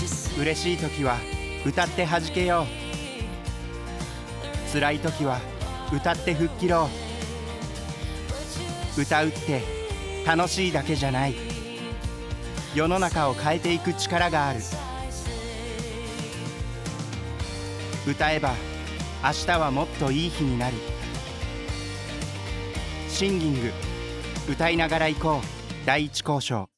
嬉しい時は歌って弾けよう、辛い時は歌って吹っ切ろう。歌うって楽しいだけじゃない、世の中を変えていく力がある。歌えば明日はもっといい日になる。シンギング、歌いながら行こう第一交渉。